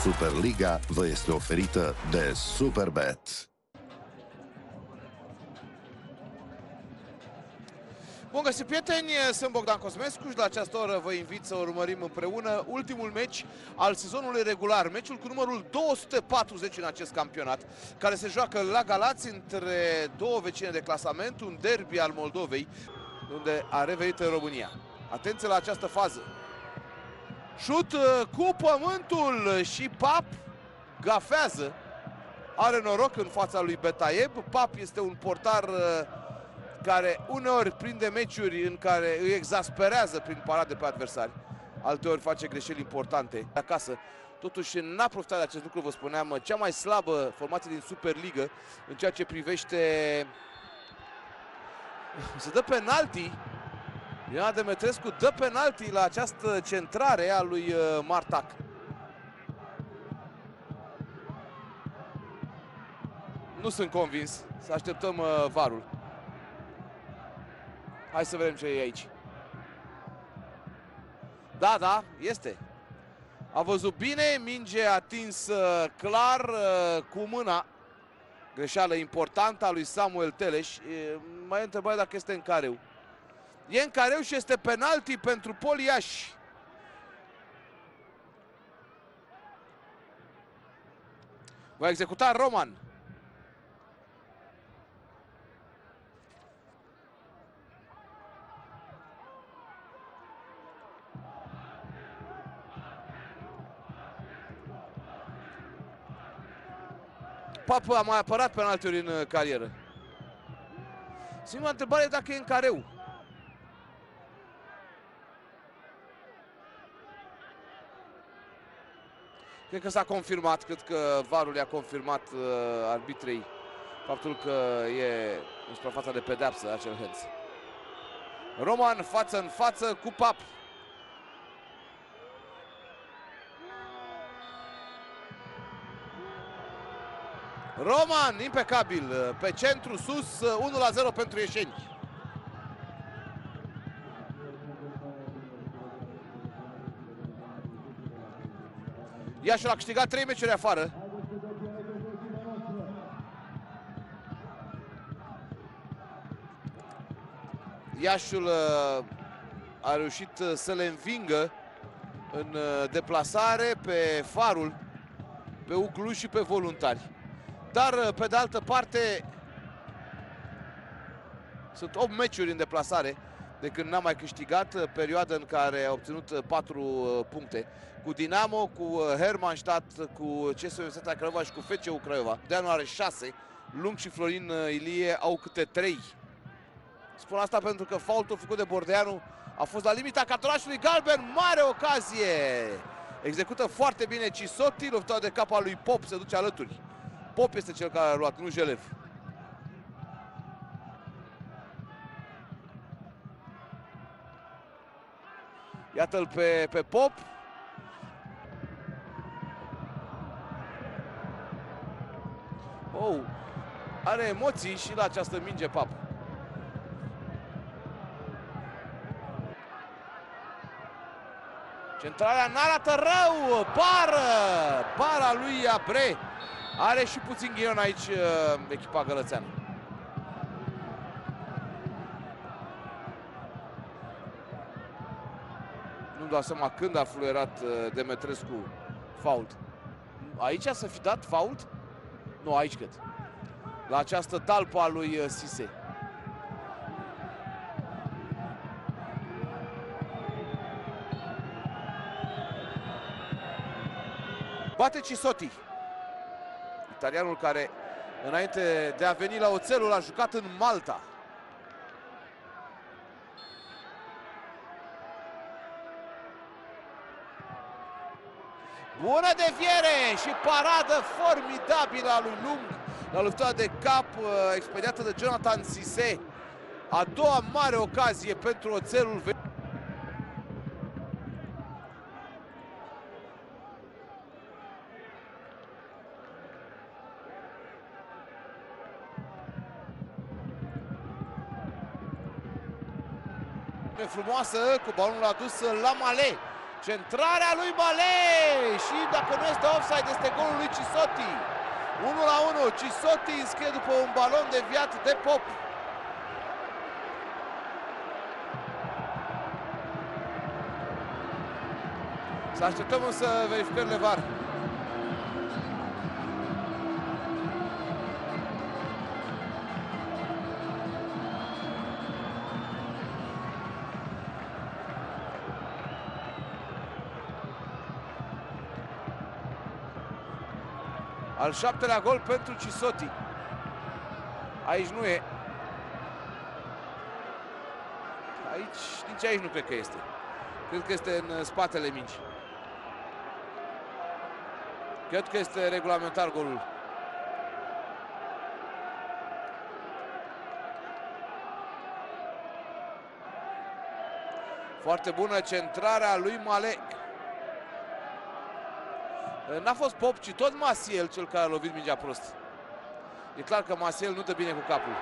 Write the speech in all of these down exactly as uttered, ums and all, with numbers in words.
Superliga vă este oferită de Superbet. Bun găsit, prieteni, sunt Bogdan Cosmescu și la această oră vă invit să urmărim împreună ultimul meci al sezonului regular, meciul cu numărul două sute patruzeci în acest campionat, care se joacă la Galați între două vecine de clasament, un derby al Moldovei, unde a revenit în România. Atenție la această fază. Șut cu pământul și Pap gafează. Are noroc în fața lui Betaeb. Pap este un portar care uneori prinde meciuri în care îi exasperează prin parade pe adversari. Alteori face greșeli importante acasă. Totuși n-a profitat de acest lucru, vă spuneam, cea mai slabă formație din Superligă în ceea ce privește... Se dă penalti. Ioana Demetrescu dă penalti la această centrare a lui Martac. Nu sunt convins. Să așteptăm varul. Hai să vedem ce e aici. Da, da, este. A văzut bine, minge atins clar cu mâna. Greșeală importantă a lui Samuel Teleș. Mai e întrebare dacă este în careu. E în careu și este penalti pentru Poliaș. Va executa Roman. Pap a mai apărat penaltiuri în carieră. Singura întrebare e dacă e în careu. Cred că s-a confirmat, cred că varul i-a confirmat uh, arbitrei faptul că e în suprafața de pedeapsă acel hands. Roman față în față cu Pap. Roman, impecabil, pe centru, sus, unu la zero pentru ieșeni. Iașul a câștigat trei meciuri afară. Iașul a reușit să le învingă în deplasare pe Farul, pe U Cluj și pe Voluntari. Dar, pe de altă parte, sunt opt meciuri în deplasare de când n-a mai câștigat, perioadă în care a obținut patru puncte. Cu Dinamo, cu Hermannstadt, cu C S Universitatea Craiova și cu F C U Craiova. Deanu are șase, Lung și Florin Ilie au câte trei. Spun asta pentru că faultul făcut de Bordeanu a fost la limita cartonașului galben. Mare ocazie! Execută foarte bine Cisotti, luptat de capa lui Pop, se duce alături. Pop este cel care a luat, nu Jelev. Iată-l pe, pe Pop. Oh, are emoții și la această minge Pap. Centrarea n-arată rău. Bară! Bara lui Abre. Are și puțin ghinion aici echipa gălățeană. Nu-mi dau seama când a fluierat Demetrescu fault. Aici să fi dat fault? Nu, aici cred. La această talpă a lui Sise. Bate Cisotti. Italianul care, înainte de a veni la Oțelul, a jucat în Malta. Bună deviere și paradă formidabilă a lui Lung la lupta de cap expediată de Jonathan Sise. A doua mare ocazie pentru Oțelul. Frumoasă, cu balonul adus la Male. Centrarea lui Male și dacă nu este offside, este golul lui Cisotti. unu la unu, Cisotti înscrie după un balon deviat de Pop. Să așteptăm însă verificările V A R. Al șaptelea gol pentru Cisotti. Aici nu e. Aici, nici aici nu cred că este. Cred că este în spatele mingii. Cred că este regulamentar golul. Foarte bună centrarea lui Malek. N-a fost Pop, ci tot Maciel cel care a lovit mingea prost. E clar că Maciel nu dă bine cu capul.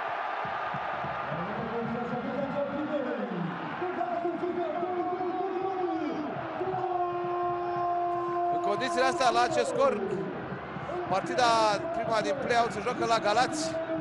În condițiile astea, la acest scor, partida prima din play-out se joacă la Galați.